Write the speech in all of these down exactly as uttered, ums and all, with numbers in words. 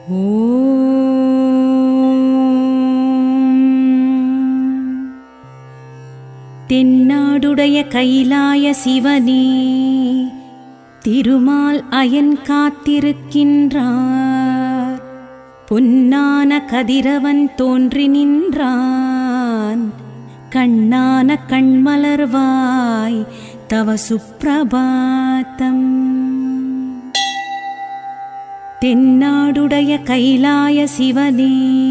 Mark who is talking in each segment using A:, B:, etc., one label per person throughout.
A: தென்னாடுடைய கைலாய சிவனே, திருமால் அயன் காத்திருக்கின்றார். பொன்னான கதிரவன் தோன்றி நின்றான். கண்ணான கண்மலர்வாய் தவ சுப்ரபாதம். தென்னாடுடைய கைலாய சிவனே,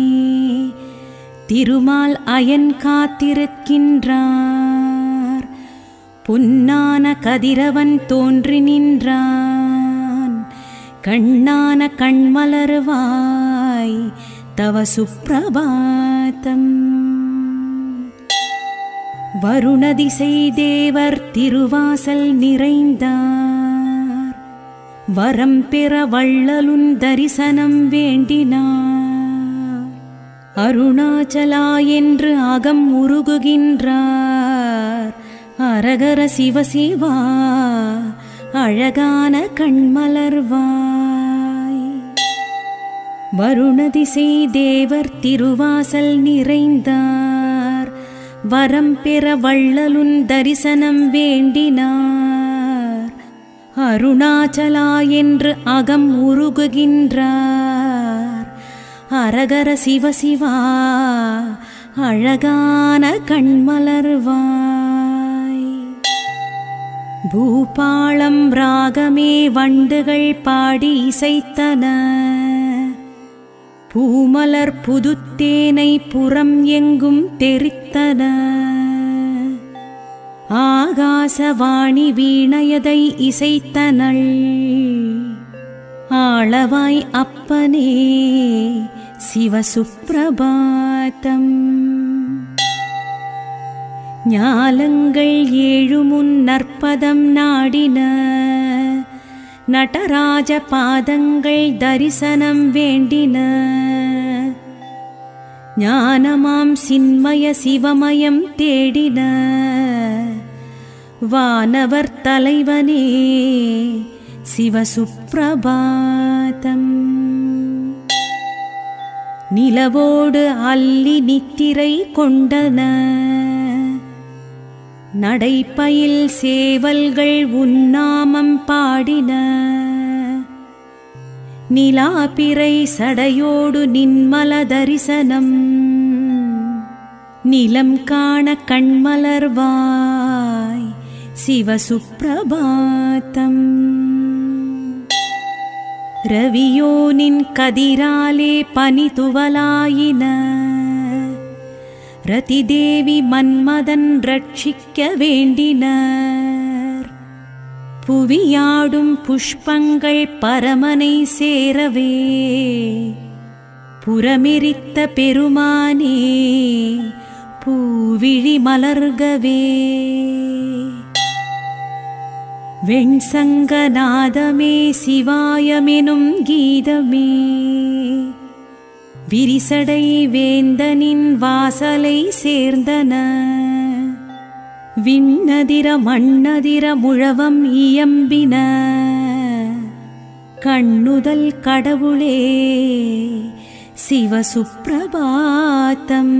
A: திருமால் அயன் காத்திருக்கின்றார். பொன்னான கதிரவன் தோன்றி நின்றான். கண்ணான கண்மலர்வாய் தவ சுப்ரபாதம். வருணதிசை தேவர் திருவாசல் நிறைந்தார். வரம் பெற வள்ளலுன் தரிசனம் வேண்டினார். அருணாச்சலா என்று அகம் உருகுகின்றார். அரகர சிவசிவா அழகான கண்மலர்வாய். வருணதிசை தேவர் திருவாசல் நிறைந்தார். வரம் பெற வள்ளலுன் தரிசனம் வேண்டினார். அருணாச்சலா என்று அகம் உருகுகின்றார். அரகர சிவசிவா அழகான கண்மலர்வாய். பூபாளம் ராகமே வண்டுகள் பாடி இசைத்தன. பூமலர் புதுத்தேனை புறம் எங்கும் தெரித்தன. ஆகாசவாணி வீணையதை இசைத்தனள். ஆளவாய் அப்பனே சிவசுப்ரபாதம். ஞாலங்கள் ஏழுமுன் நற்பதம் நாடின. நடராஜ பாதங்கள் தரிசனம் வேண்டின. ஞானமாம் சின்மய சிவமயம் தேடின. வானவர் தலைவனே சிவசுப்ரபாதம். நிலவோடு அல்லி நித்திரை கொண்டன. நடைப்பயில் சேவல்கள் உன்னாமம் பாடின. நிலாபிறை சடையோடு நின்மல தரிசனம். நிலம் காண கண்மலர்வாய் சிவசுப்ரபாதம். ரவியோனின் கதிராலே பனி துவலாயின. ரதிதேவி மன்மதன் ரட்சிக்க வேண்டினர். புவியாடும் புஷ்பங்கள் பரமனை சேரவே. புறமெரித்த பெருமானே பூவிழி மலர்கவே. வெண்சங்கநாதமே சிவாயமெனும் கீதமே. விரிசடை வேந்தனின் வாசலை சேர்ந்தன. விண்ணதிர மண்ணதிர முழவம் இயம்பின. கண்ணுதல் கடவுளே சிவசுப்ரபாதம்.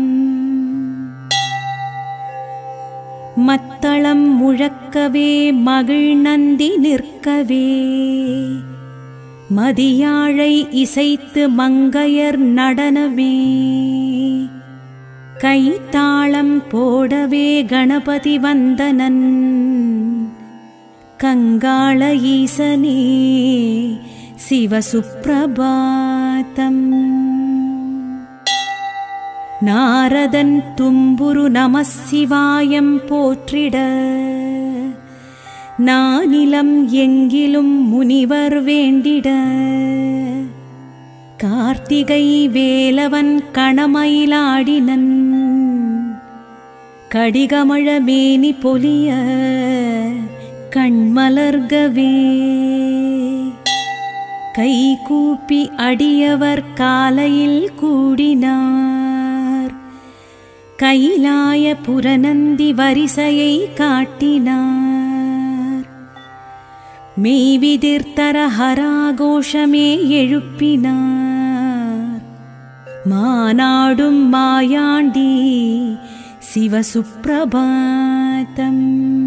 A: மத்தளம் முழக்கவே மகிழ் நந்தி நிற்கவே. மதியாழை இசைத்து மங்கையர் நடனமே. கைத்தாளம் போடவே கணபதி வந்தனன். கங்காள ஈசனே சிவசுப்ரபாதம். நாரதன் தும்புரு நமசிவாயம் போற்றிட. நானிலம் எங்கிலும் முனிவர் வேண்டிட. கார்த்திகை வேலவன் கணமயிலாடினன். கடிகமழ மேனி பொலிய கண்மலர்கவே. கைகூப்பி அடியவர் காலையில் கூடினார். கைலாய புரநந்தி வரிசையை காட்டினார். மெய்விதிர்த்தர ஹராகோஷமே எழுப்பினார். மாநாடும் மாயாண்டி சிவசுப்ரபாதம்.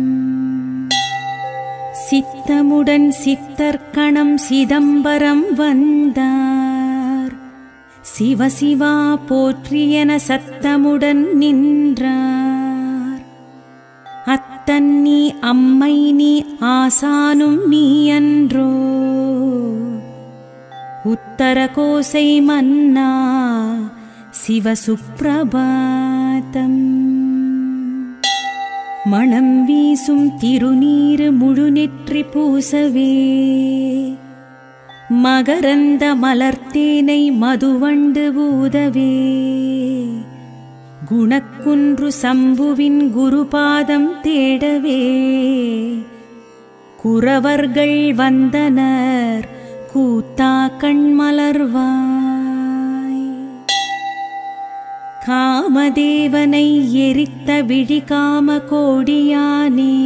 A: சித்தமுடன் சித்தர்க்கணம் சிதம்பரம் வந்தார். சிவசிவா போற்றியென சத்தமுடன் நின்றார். அத்தன் நீ அம்மை நீ ஆசானும் நீ அன்றோ, உத்தர கோசை மன்னா சிவசுப்ரபாதம். மணம் வீசும் திருநீரு முழுநெற்றி பூசவே, மகரந்த மலர்த்தேனை மதுவண்டு ஊதவே, குணக்குன்று சம்புவின் குருபாதம் தேடவே, குரவர்கள் வந்தனர் கூத்தா கண்மலர்வாய். காமதேவனை எரித்த விழிகாம கோடியானே,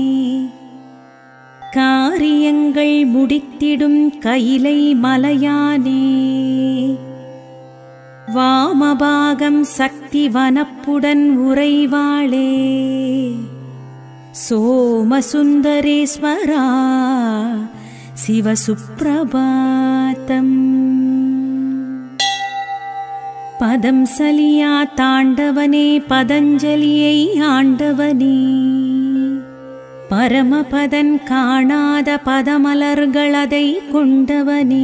A: காரியங்கள் முடித்திடும் கைலை மலையானே, வாமபாகம் சக்தி வனப்புடன் உறைவாளே, சோமசுந்தரேஸ்வரா சிவசுப்ரபாதம். பதம் சலியா தாண்டவனே பதஞ்சலியை ஆண்டவனே, பரமபதன் காணாத பதமலர்களதை கொண்டவனே,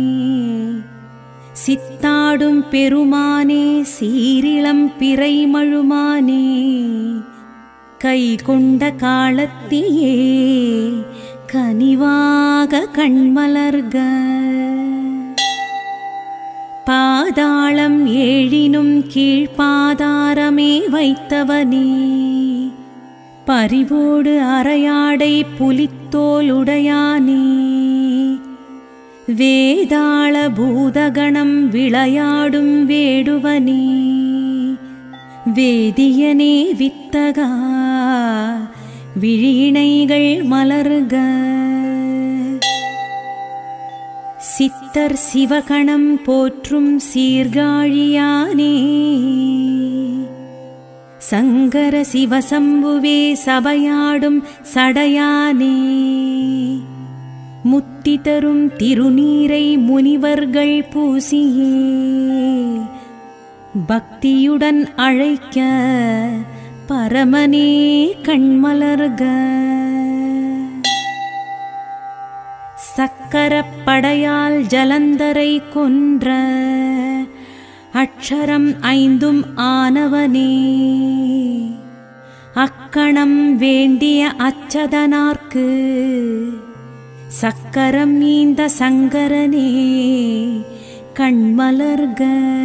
A: சித்தாடும் பெருமானே சீரிளம் பிறைமழுமானே, கை கொண்ட காலத்தியே கனிவாக கண்மலர்க. பாதாளம் ஏழினும் கீழ்பாதாரமே வைத்தவனே, பரிவோடு அரையாடை புலித்தோலுடையானே, வேதாள பூதகணம் விளையாடும் வேடுவனே, வேதியனே வித்தகா விழிணைகள் மலர்க. சித்தர் சிவகணம் போற்றும் சீர்காழியானே, சங்கர சிவசம்புவே சபையாடும் சடையானே, முத்தி தரும் திருநீரை முனிவர்கள் பூசியே, பக்தியுடன் அழைக்க பரமனே கண்மலர்க. சக்கரப்படையால் ஜலந்தரை கொன்ற அக்ஷரம் ஐந்தும் ஆனவனே, அக்கணம் வேண்டிய அச்சதனார்க்கு சக்கரம் நீந்த சங்கரனே கண்மலர்க.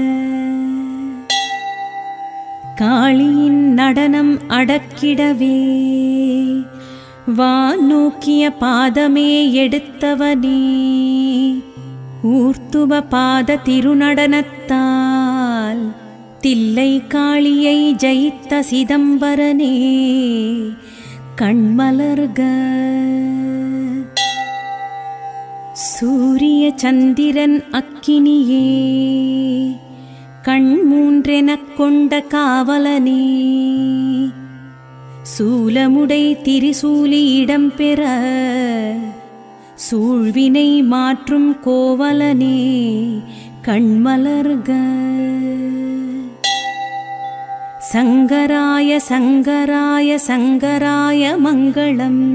A: காளியின் நடனம் அடக்கிடவே, வான் நோக்கிய பாதமே எடுத்தவனே, ஊர்த்துவ பாத திருநடனத்தால் தில்லை காளியை ஜெயித்த சிதம்பரனே கண்மலர்க. சூரிய சந்திரன் அக்கினியே, கண் மூன்றெனக் கொண்ட காவலனே, சூலமுடை திரிசூலி இடம்பெற சூழ்வினை மாற்றும் கோவலனே கண்மலர்க. சங்கராய சங்கராய சங்கராய மங்களம்,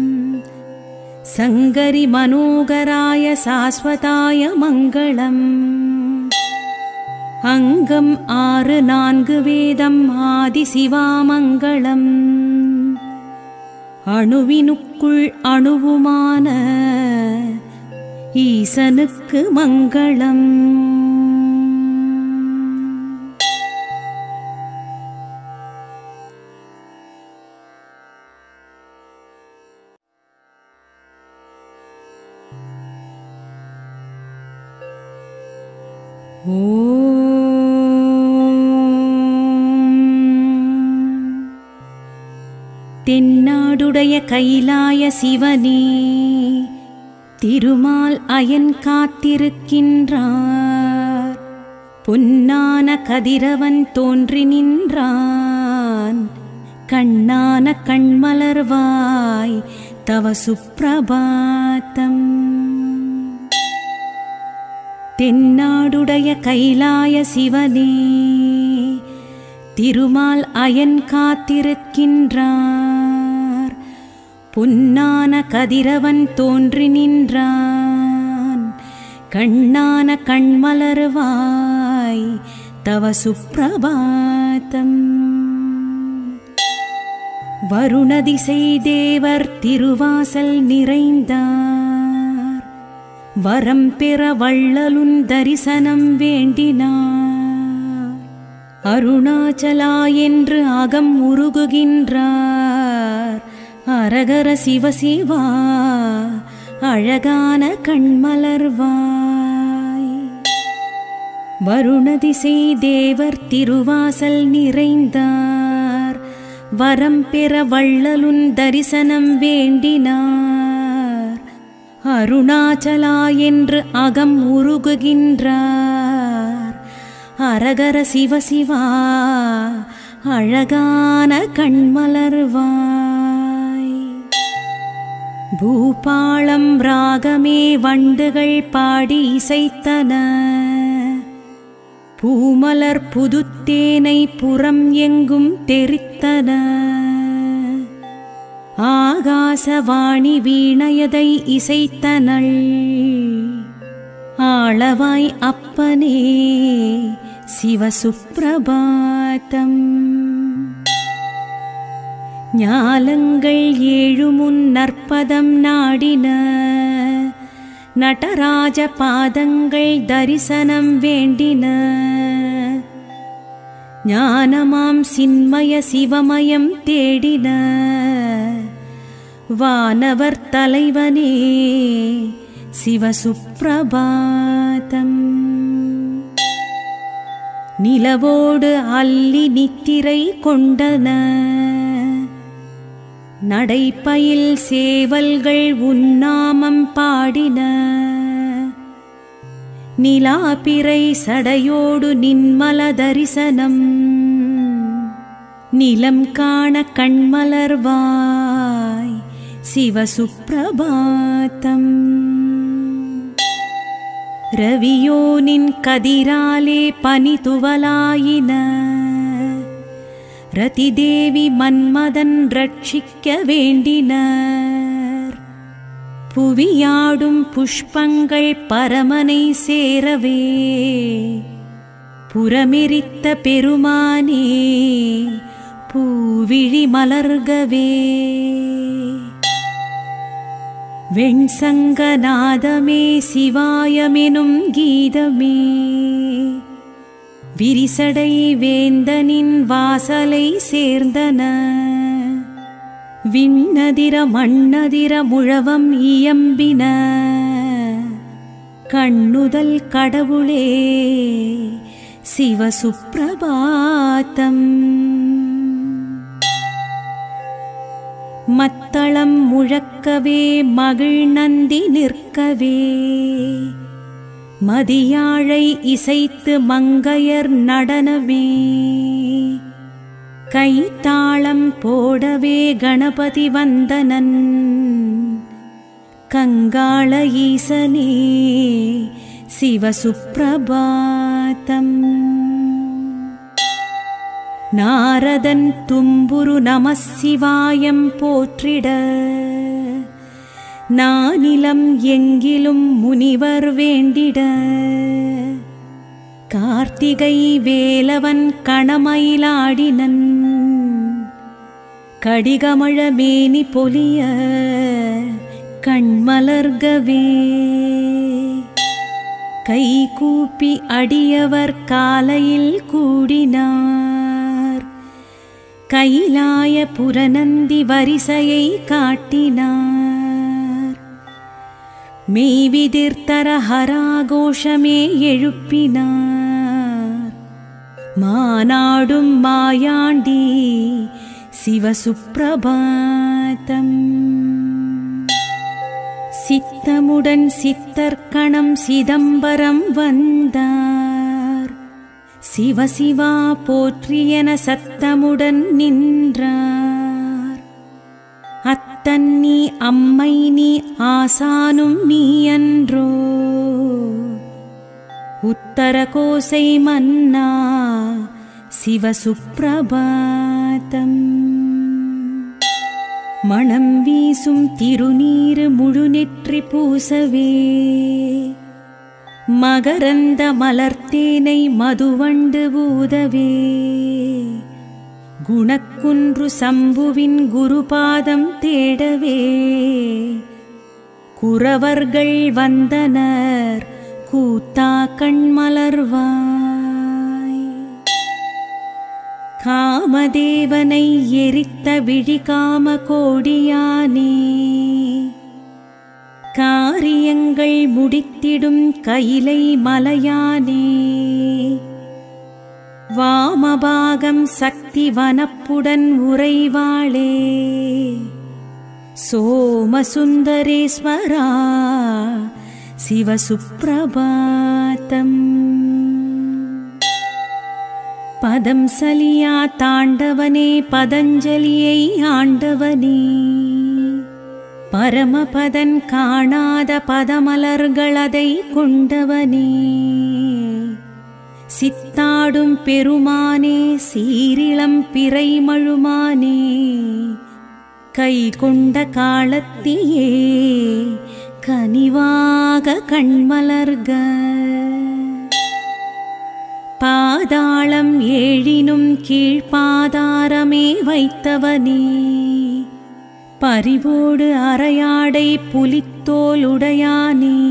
A: சங்கரி மனோகராய சாஸ்வதாய மங்களம். அங்கம் ஆறு நான்கு வேதம் ஆதி சிவாமங்களம், அணுவினுக்குள் அணுவுமான ஈசனுக்கு மங்களம். தென்னாடுடைய கைலாய சிவனே, திருமால் அயன் காத்திருக்கின்றார். பொன்னான கதிரவன் தோன்றி நின்றான். கண்ணான கண்மலர்வாய் தவ சுப்ரபாதம். தென்னாடுடைய கைலாய சிவனே, திருமால் அயன் காத்திருக்கின்றார். பொன்னான கதிரவன் தோன்றி நின்றான். கண்ணான கண்மலர்வாய் தவ சுப்ரபாதம். வருணதிசை தேவர் திருவாசல் நிறைந்தார். வரம் பெற வள்ளலுன் தரிசனம் வேண்டினார். அருணாச்சலா என்று அகம் உருகுகின்றார். அரகர சிவசிவா அழகான கண்மலர்வாய். வருணதிசை தேவர் திருவாசல் நிறைந்தார். வரம் பெற வள்ளலுன் தரிசனம் வேண்டினார். அருணாச்சலா என்று அகம் உருகுகின்றார். அரகர சிவசிவா அழகான கண்மலர்வாய். பூபாளம் ராகமே வண்டுகள் பாடி இசைத்தன. பூமலர் புதுத்தேனை புறம் எங்கும் தெரித்தன. ஆகாசவாணி வீணையதை இசைத்தனள். ஆளவாய் அப்பனே சிவசுப்ரபாதம். ஞாலங்கள் ஏழுமுன் நற்பதம் நாடின. நடராஜ பாதங்கள் தரிசனம் வேண்டின. ஞானமாம் சின்மய சிவமயம் தேடின. வானவர் தலைவனே சிவசுப்ரபாதம். நிலவோடு அல்லி நித்திரை கொண்டன. நடைப்பயில் சேவல்கள் உன்னாமம் பாடின. நிலாபிறை சடையோடு நின்மல தரிசனம். நிலம் காண கண்மலர்வாய் சிவசுப்ரபாதம். ரவியோனின் கதிராலே பனிதுவலாயின. ரதிதேவி மன்மதன் ரட்சிக்க வேண்டினர். புவியாடும் புஷ்பங்கள் பரமனை சேரவே. புறமெரித்த பெருமானே பூவிழி மலர்கவே. வெண்சங்கநாதமே சிவாயமெனும் கீதமே. விரிசடை வேந்தனின் வாசலை சேர்ந்தன. விண்ணதிர மண்ணதிர முழவம் இயம்பின. கண்ணுதல் கடவுளே சிவசுப்ரபாதம். மத்தளம் முழக்கவே மகிழ் நந்தி நிற்கவே. மதியாழை இசைத்து மங்கையர் நடனமே. கைத்தாளம் போடவே கணபதி வந்தனன். கங்காள ஈசனே சிவசுப்ரபாதம். நாரதன் தும்புரு நமசிவாயம் போற்றிட. நானிலம் எங்கிலும் முனிவர் வேண்டிட. கார்த்திகை வேலவன் கணமயிலாடினன். கடிகமழ மேனி பொலிய கண்மலர்கவே. கைகூப்பி அடியவர் காலையில் கூடினார். கைலாய புரநந்தி வரிசையை காட்டினார். மெய்விதிர்த்தர ஹராகோஷமே எழுப்பினார். மானாடும் மாயாண்டி சிவசுப்ரபாதம். சித்தமுடன் சித்தர்க்கணம் சிதம்பரம் வந்தார். சிவசிவா போற்றியென சத்தமுடன் நின்றார். அத்தன் நீ அம்மை நீ ஆசானும் நீ அன்றோ, உத்தர கோசை மன்னா சிவசுப்ரபாதம். மணம் வீசும் திருநீரு முழுநெற்றி பூசவே, மகரந்த மலர்த்தேனை மதுவண்டு ஊதவே, குணக்குன்று சம்புவின் குருபாதம் தேடவே, குரவர்கள் வந்தனர் கூத்தா கண்மலர்வாய். காமதேவனை எரித்த விழிகாம கோடியானே, காரியங்கள் முடித்திடும் கையிலை மலையானே, வாமபாகம் சக்தி வனப்புடன் உறைவாளே, சோமசுந்தரேஸ்வரா சிவசுப்ரபாதம். பதம் சலியா தாண்டவனே பதஞ்சலியை ஆண்டவனே, பரமபதன் காணாத பதமலர்களதை கொண்டவனே, சித்தாடும் பெருமானே சீரிளம் பிறைமழுமானே, கை கொண்ட காலத்தியே கனிவாக கண்மலர்க. பாதாளம் ஏழினும் கீழ்பாதாரமே வைத்தவனே, பரிவோடு அரையாடை புலித்தோலுடையானே,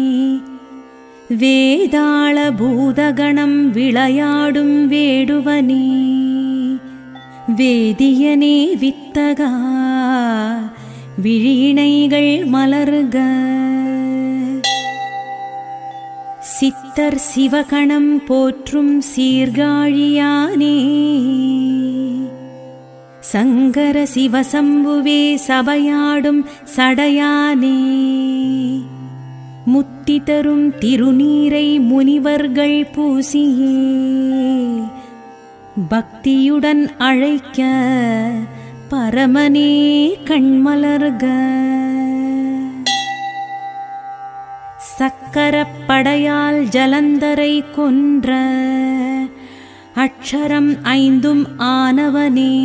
A: வேதாள பூதகணம் விளையாடும் வேடுவனே, வேதியனே வித்தகா விழிணைகள் மலர்க. சித்தர் சிவகணம் போற்றும் சீர்காழியானே, சங்கர சிவசம்புவே சபையாடும் சடையானே, முத்தி தரும் திருநீரை முனிவர்கள் பூசியே, பக்தியுடன் அழைக்க பரமனே கண்மலர்க. சக்கரப்படையால் ஜலந்தரை கொன்ற அக்ஷரம் ஐந்தும் ஆனவனே,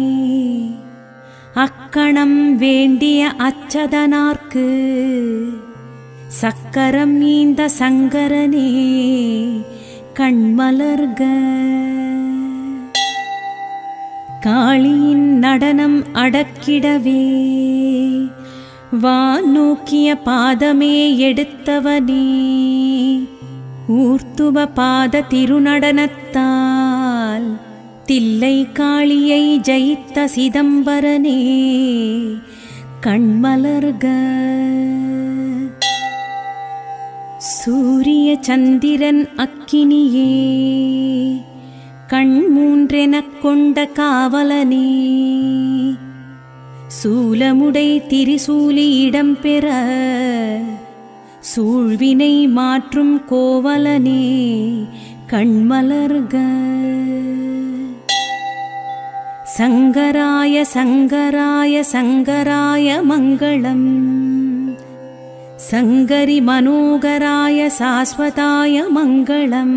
A: அக்கணம் வேண்டிய அச்சதனார்க்கு சக்கரம் நீந்த சங்கரனே கண்மலர்க. காளியின் நடனம் அடக்கிடவே, வான் நோக்கிய பாதமே எடுத்தவனே, ஊர்த்துவ பாத திருநடனத்தால் தில்லை காளியை ஜெயித்த சிதம்பரனே கண்மலர்க. சூரிய சந்திரன் அக்கினியே, கண் மூன்றெனக் கொண்ட காவலனே, சூலமுடை திரிசூலி இடம்பெற சூழ்வினை மாற்றும் கோவலனே கண்மலர்க. சங்கராய சங்கராய சங்கராய மங்களம், சங்கரி மனோகராய சாஸ்வதாய மங்களம்.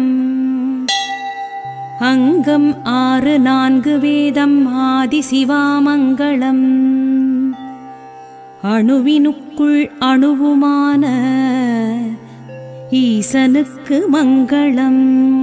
A: அங்கம் ஆறு நான்கு வேதம் ஆதி சிவாமங்களம், அணுவினுக்குள் அணுவுமான ஈசனுக்கு மங்களம்.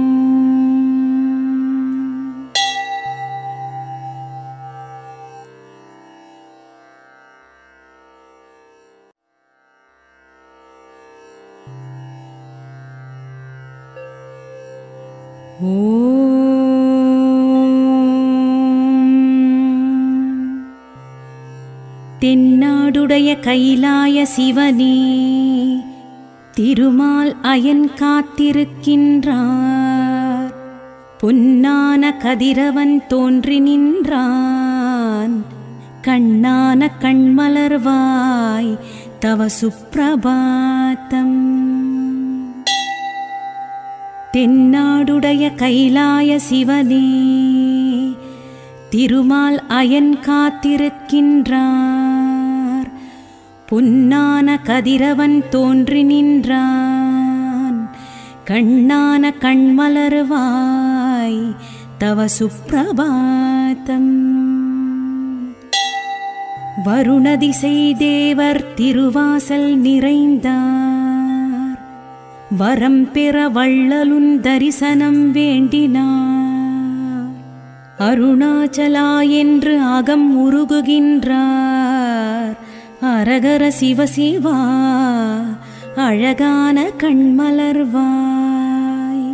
A: தென்னாடுடைய கைலாய சிவனே, திருமால் அயன் காத்திருக்கின்றார், பொன்னான கதிரவன் தோன்றி நின்றான், கண்ணான கண்மலர்வாய் तव सुप्रभातम् தென்னாடுடைய கைலாய சிவனே திருமால் அயன் காத்திருக்கின்றார் பொன்னான கதிரவன் தோன்றி நின்றான் கண்ணான கண்மலர்வாய் தவ சுப்பிரபாதம் வருணதிசை தேவர் திருவாசல் நிறைந்தார் வரம் பெற வள்ளலுன் தரிசனம் வேண்டினார் அருணாச்சலா என்று அகம் உருகுகின்றார் அரகர சிவசிவா அழகான கண்மலர்வாய்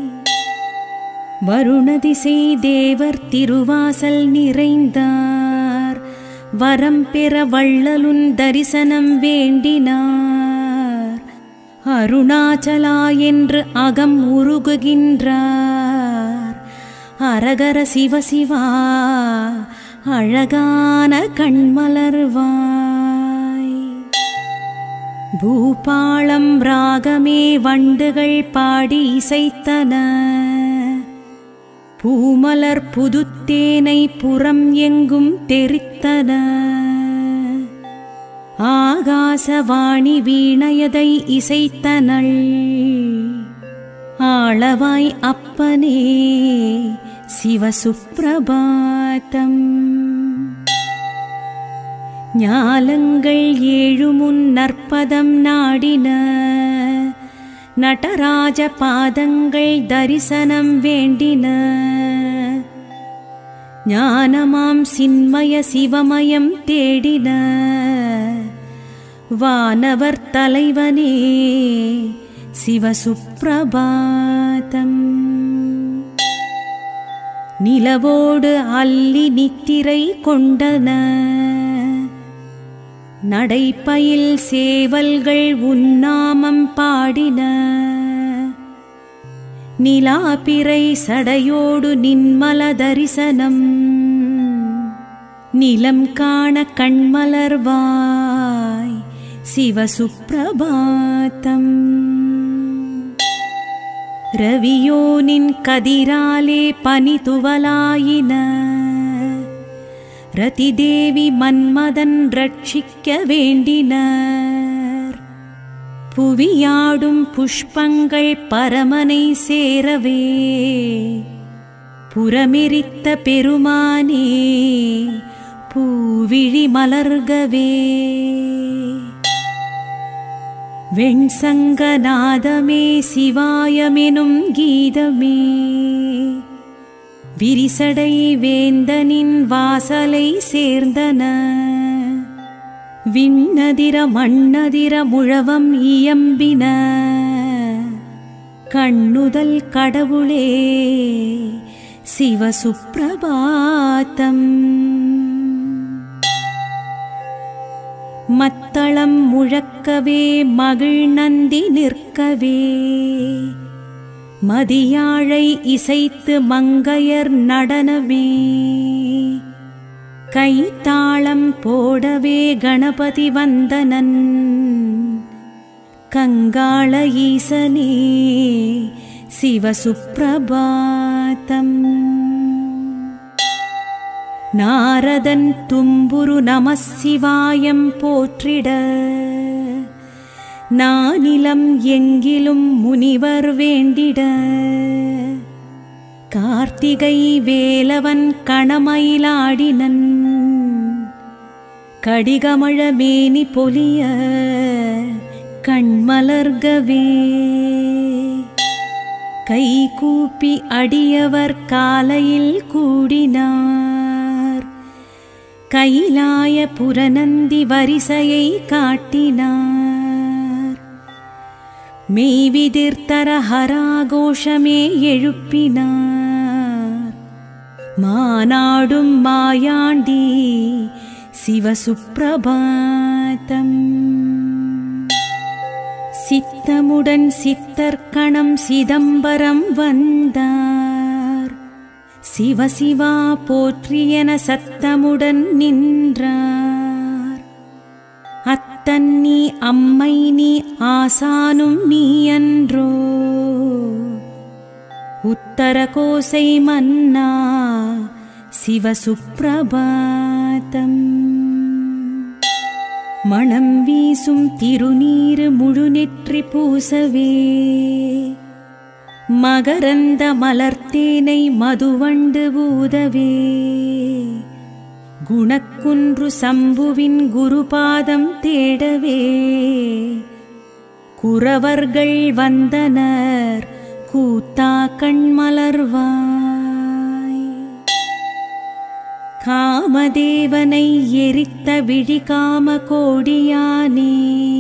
A: வருணதிசை தேவர் திருவாசல் நிறைந்தார் வரம் பெற வள்ளலுன் தரிசனம் வேண்டினார் அருணாச்சலா என்று அகம் உருகுகின்றார் அரகர சிவசிவா அழகான கண்மலர்வாய் பூபாளம் ராகமே வண்டுகள் பாடி இசைத்தன பூமலர் புதுத்தேனை புறம் எங்கும் தெரித்தன ஆகாசவாணி வீணையதை இசைத்தனள் ஆளவாய் அப்பனே சிவசுப்பிரபாதம் ஞாலங்கள் ஏழுமுன் நற்பதம் நாடின நடராஜ பாதங்கள் தரிசனம் வேண்டின ஞானமாம் சின்மய சிவமயம் தேடின வானவர் தலைவனே சிவசுப்பிரபாதம் நிலவோடு அல்லி நித்திரை கொண்டன நடைப்பயில் சேவல்கள் உன்னாமம் பாடின நிலாபிறை சடையோடு நின்மல தரிசனம் நிலம் காண கண்மலர்வாய் சிவசுப்பிரபாதம் ரவியோனின் கதிராலே பனிதுவலாயின ரதிதேவி மன்மதன் ரட்சிக்க வேண்டினர் புவியாடும் புஷ்பங்கள் பரமனை சேரவே புறமெரித்த பெருமானே பூவிழி மலர்கவே வெண்சங்கநாதமே சிவாயமெனும் கீதமே விரிசடை வேந்தனின் வாசலை சேர்ந்தன விண்ணதிர மண்ணதிர முழவம் இயம்பின கண்ணுதல் கடவுளே சிவசுப்பிரபாதம் மத்தளம் முழக்கவே மகிழ் நந்தி நிற்கவே மதியாழை இசைத்து மங்கையர் நடனமே கைத்தாளம் போடவே கணபதி வந்தனன் கங்காள ஈசனே சிவசுப்பிரபாதம் நாரதன் தும்புரு நமசிவாயம் போற்றிட நானிலம் எங்கிலும் முனிவர் வேண்டிட கார்த்திகை வேலவன் கணமயிலாடினன் கடிகமழ மேனி பொலிய கண்மலர்கவே கைகூப்பி அடியவர் காலையில் கூடினார் கைலாய புரநந்தி வரிசையை காட்டினார் மெய்விதிர்த்தர ஹராகோஷமே எழுப்பினார் மாநாடும் மாயாண்டி சிவசுப்பிரபாதம் சித்தமுடன் சித்தர்கணம் சிதம்பரம் வந்தார் சிவசிவா போற்றியென சத்தமுடன் நின்றார் அத்தன் நீ அம்மை நீ ஆசானும் நீ அன்றோ உத்தர கோசை மன்னா சிவசுப்ரபாதம். மணம் வீசும் திருநீரு முழுநெற்றி பூசவே மகரந்த மலர்த்தேனை மதுவண்டு ஊதவே குணக்குன்று சம்புவின் குருபாதம் தேடவே குரவர்கள் வந்தனர் கூத்தா கண்மலர்வாய். காமதேவனை எரித்த விழிகாம கோடியானே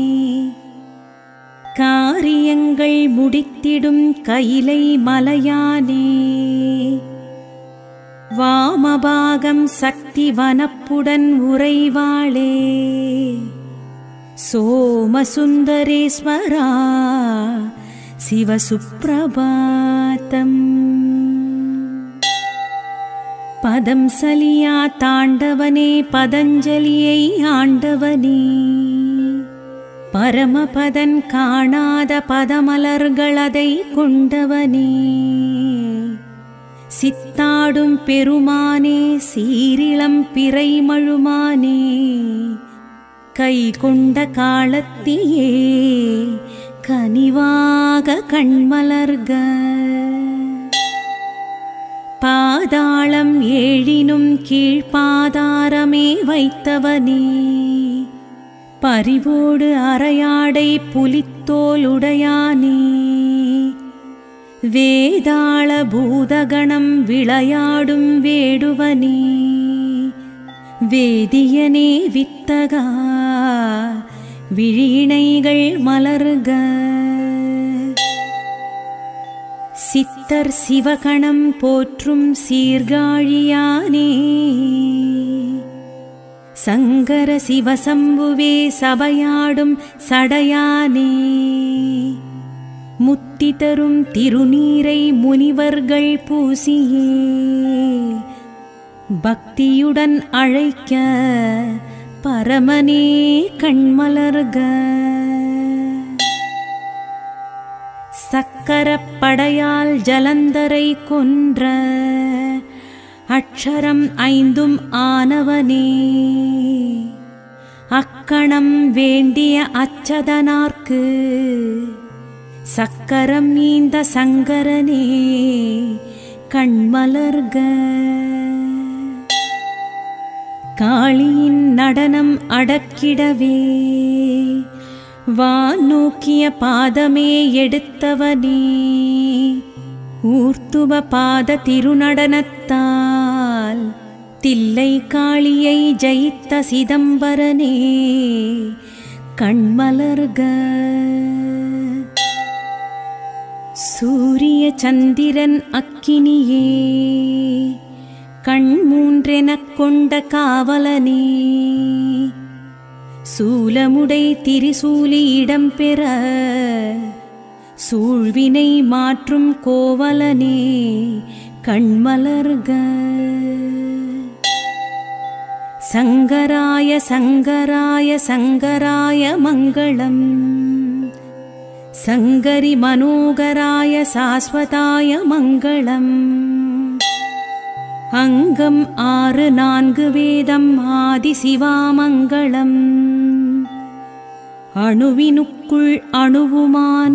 A: காரியங்கள் முடித்திடும் கைலை மலையானே வாமபாகம் சக்தி வனப்புடன் உறைவாளே சோமசுந்தரேஸ்வரா சிவசுப்ரபாதம். பதம் சலியா தாண்டவனே பதஞ்சலியை ஆண்டவனே பரமபதன் காணாத பதமலர்களதை கொண்டவனே சித்தாடும் பெருமானே சீரிளம் பிறைமழுமானே கை கொண்ட காலத்தியே கனிவாக கண்மலர்க. பாதாளம் ஏழினும் கீழ்பாதாரமே வைத்தவனே பரிவோடு அரையாடை புலித்தோலுடையானே வேதாள பூதகணம் விளையாடும் வேடுவனே வேதியனே வித்தகா விழிணைகள் மலர்க. சித்தர் சிவகணம் போற்றும் சீர்காழியானே சங்கர சிவசம்புவே சபையாடும் சடையானே முத்தி தரும் திருநீரை முனிவர்கள் பூசியே பக்தியுடன் அழைக்க பரமனே கண்மலர்க. சக்கரப்படையால் ஜலந்தரை கொன்ற அக்ஷரம் ஐந்தும் ஆனவனே அக்கணம் வேண்டிய அச்சதனார்க்கு சக்கரம் நீந்த சங்கரனே கண்மலர்க. காளியின் நடனம் அடக்கிடவே வான் நோக்கிய பாதமே எடுத்தவனே ஊர்த்துவ பாத திருநடனத்தால் தில்லை காளியை ஜெயித்த சிதம்பரனே கண்மலர்க. சூரிய சந்திரன் அக்கினியே கண் மூன்றெனக் கொண்ட காவலனே சூலமுடை திரிசூலி இடம்பெற சூழ்வினை மாற்றும் கோவலனே கண்மலர்க. சங்கராய சங்கராய சங்கராய மங்களம் சங்கரி மனோகராய சாஸ்வதாய மங்களம். அங்கம் ஆறு நான்கு வேதம் ஆதி சிவாமங்களம் அணுவினுக்குள் அணுவுமான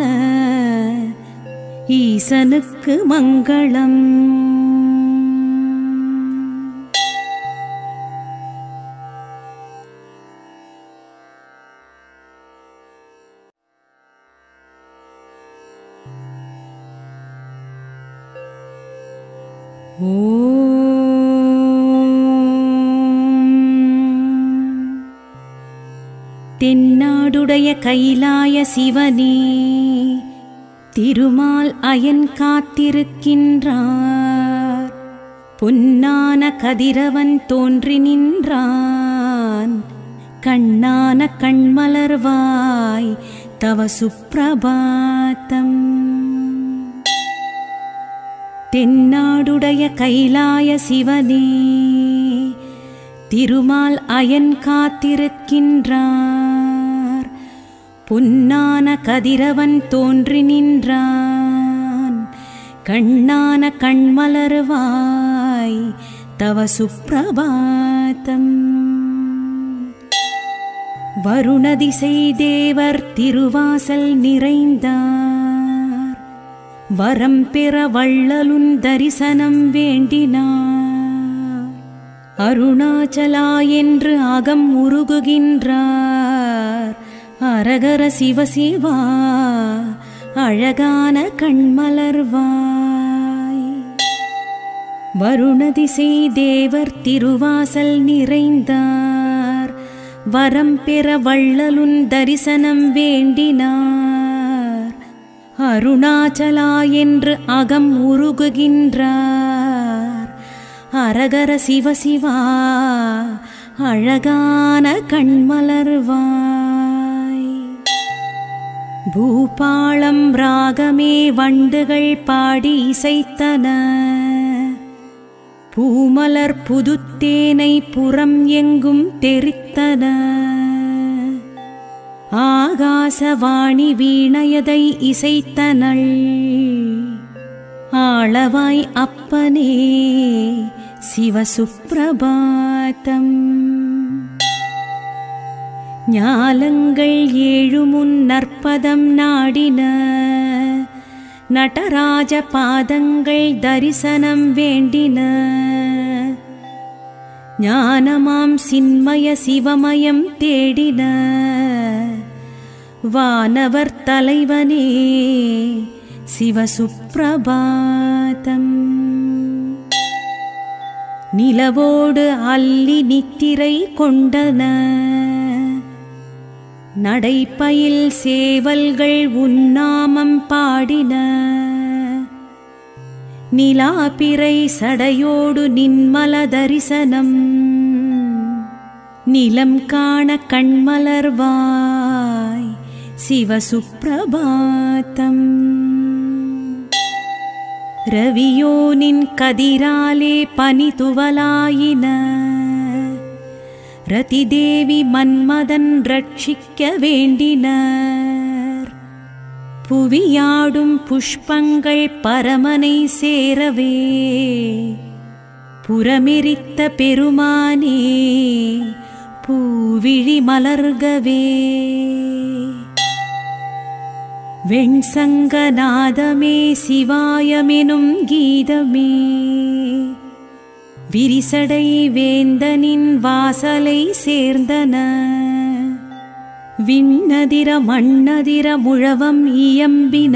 A: ஈசனுக்கு மங்களம். தென்னாடுடைய கைலாய சிவனே திருமால் அயன் காத்திருக்கின்றார் பொன்னான கதிரவன் தோன்றி நின்றான் கண்ணான கண்மலர்வாய் தவ சுப்ரபாதம். தென்னாடுடைய கைலாய சிவனே திருமால் அயன் காத்திருக்கின்றான் பொன்னான கதிரவன் தோன்றி நின்றான் கண்ணான கண்மலர்வாய் தவ சுப்பிரபாதம். வருணதிசை தேவர் திருவாசல் நிறைந்தார் வரம் பெற வள்ளலுன் தரிசனம் வேண்டினார். அருணாச்சலா என்று அகம் உருகுகின்றார் அரகர சிவசிவா அழகான கண்மலர்வாய். வருணதிசை தேவர் திருவாசல் நிறைந்தார் வரம் பெற வள்ளலுன் தரிசனம் வேண்டினார். அருணாச்சலா என்று அகம் உருகுகின்றார் அரகர சிவசிவா அழகான கண்மலர்வாய். பூபாளம் ராகமே வண்டுகள் பாடி இசைத்தன பூமலர் புதுத்தேனை புறம் எங்கும் தெரித்தன. ஆகாசவாணி வீணையதை இசைத்தனள் ஆளவாய் அப்பனே சிவசுப்பிரபாதம். ஞாலங்கள் ஏழுமுன் நற்பதம் நாடின நடராஜ பாதங்கள் தரிசனம் வேண்டின. ஞானமாம் சின்மய சிவமயம் தேடின வானவர் தலைவனே சிவசுப்பிரபாதம். நிலவோடு அல்லி நித்திரை கொண்டன நடைப்பயில் சேவல்கள் உன்னாமம் பாடின. நிலாபிறை சடையோடு நின்மல தரிசனம் நிலம் காண கண்மலர்வாய் சிவசுப்பிரபாதம். ரவியோனின் கதிராலே பனி துவலாயின ரதிதேவி மன்மதன் ரட்சிக்க வேண்டினர். புவியாடும் புஷ்பங்கள் பரமனை சேரவே புறமெரித்த பெருமானே பூவிழி மலர்கவே. வெண்சங்கநாதமே சிவாயமெனும் கீதமே விரிசடை வேந்தனின் வாசலை சேர்ந்தன. விண்ணதிர மண்ணதிர முழவம் இயம்பின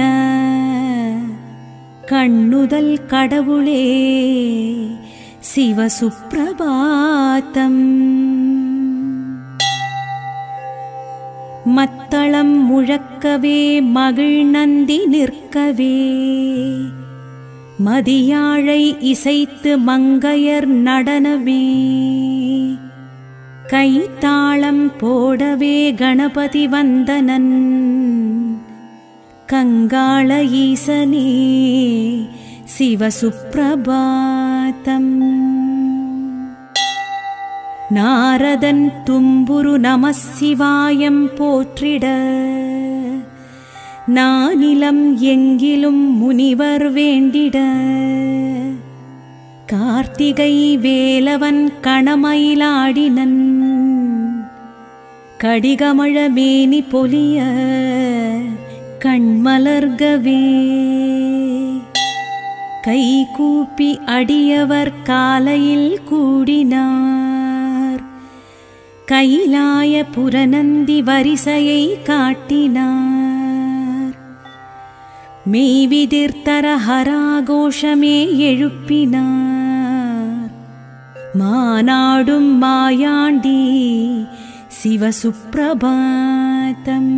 A: கண்ணுதல் கடவுளே சிவசுப்பிரபாதம். மத்தளம் முழக்கவே மகிழ் நந்தி நிற்கவே மதியாழை இசைத்து மங்கையர் நடனமே. கைத்தாளம் போடவே கணபதி வந்தனன் கங்காள ஈசனே சிவசுப்பிரபாதம். நாரதன் தும்புரு நமசிவாயம் போற்றிட நானிலம் எங்கிலும் முனிவர் வேண்டிட. கார்த்திகை வேலவன் கணமயிலாடினன் கடிகமழ மேனி பொலிய கண்மலர்கவே. கை கூப்பி அடியவர் காலையில் கூடினார் கைலாய புரநந்தி வரிசையை காட்டினார். மெய்விதிர்த்தர ஹராகோஷமே எழுப்பினார் மாநாடும் மாயாண்டி சிவசுப்பிரபாதம்.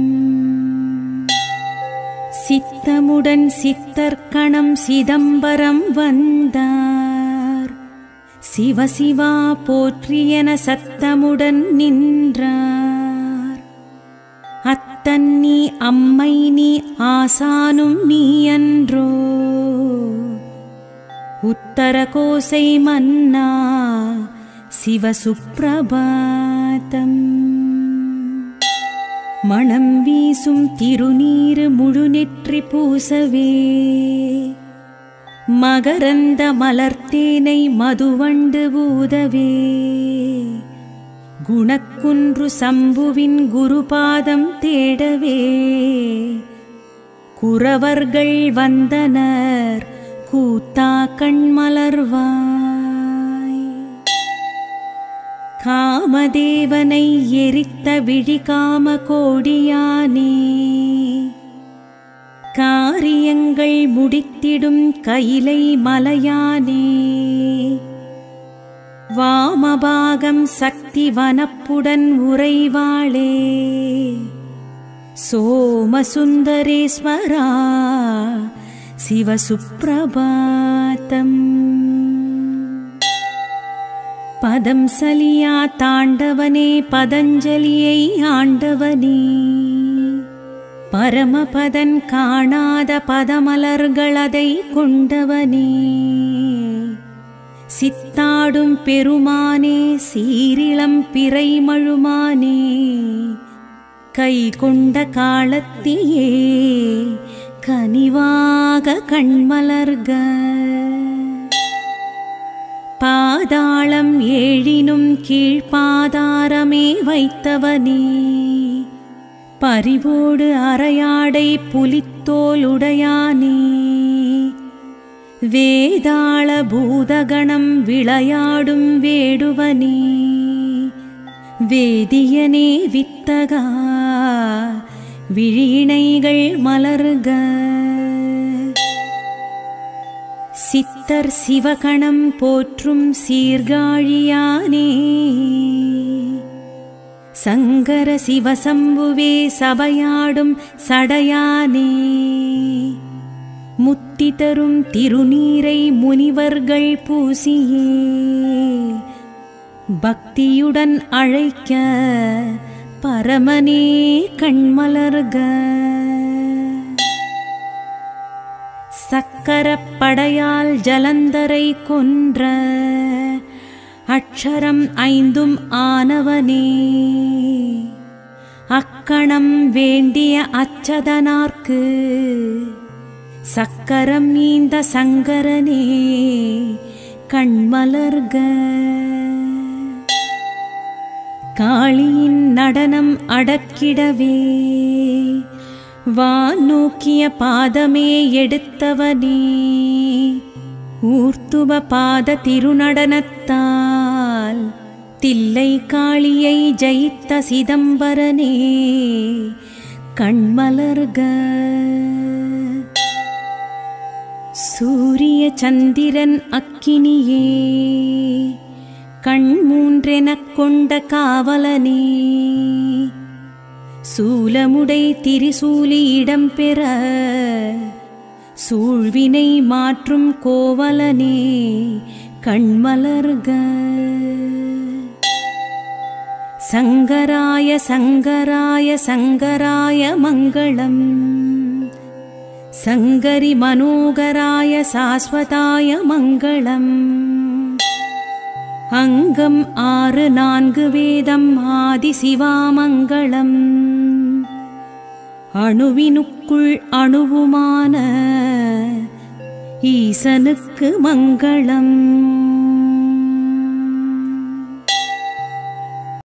A: சித்தமுடன் சித்தர்கணம் சிதம்பரம் வந்தார் சிவசிவா போற்றியன சத்தமுடன் நின்றார். அத்தன் நீ அம்மை நீ ஆசானும் நீ அன்றோ உத்தர கோசை மன்னா சிவசுப்பிரபாதம். மணம் வீசும் திருநீறு முழுநெற்றி பூசவே மகரந்த மலர்த்தேனை மதுவண்டு ஊதவே குணக்குன்று சம்புவின் குருபாதம் தேடவே குரவர்கள் வந்தனர் கூத்தா கண்மலர்வாய். காமதேவனை எரித்த விழிகாம கோடியானே காரியங்கள் முடித்திடும் கைலை மலையானே வாமபாகம் சக்தி வனப்புடன் உறைவாளே சோமசுந்தரேஸ்வரா சிவசுப்ரபாதம். பதம் சலியா தாண்டவனே பதஞ்சலியை ஆண்டவனே பரமபதன் காணாத பதமலர்களதை கொண்டவனே சித்தாடும் பெருமானே சீரிளம் பிறைமழுமானே கை கொண்ட காலத்தியே கனிவாக கண்மலர்க. பாதாளம் ஏழினும் கீழ்பாதாரமே வைத்தவனே பரிவோடு அரையாடை புலித்தோலுடையானே வேதாள பூதகணம் விளையாடும் வேடுவனே வேதியனே வித்தகா விழிணைகள் மலர்க. சித்தர் சிவகணம் போற்றும் சீர்காழியானே சங்கர சிவசம்புவே சபையாடும் சடையானே முத்தி தரும் திருநீரை முனிவர்கள் பூசியே பக்தியுடன் அழைக்க பரமனே கண்மலர்க. சக்கரப்படையால் ஜலந்தரை கொன்ற அக்ஷரம் ஐந்தும் ஆனவனே அக்கணம் வேண்டிய அச்சதனார்க்கு சக்கரம் ஈந்த சங்கரனே கண்மலர்க. காளியின் நடனம் அடக்கிடவே வான் நோக்கிய பாதமே எடுத்தவனே ஊர்த்துவ பாத திருநடனத்தால் தில்லை காளியை ஜெயித்த சிதம்பரனே கண்மலர்க. சூரிய சந்திரன் அக்கினியே கண் மூன்றெனக் கொண்ட காவலனே சூலமுடை திரிசூலி இடம்பெற சூழ்வினை மாற்றும் கோவலனே கண்மலர்க. சங்கராய சங்கராய சங்கராய மங்களம் சங்கரி மனோகராய சாஸ்வதாய மங்களம். அங்கம் ஆறு நான்கு வேதம் ஆதி சிவாமங்களம் அணுவினுக்குள் அணுவுமான ஈசனுக்கு மங்களம்.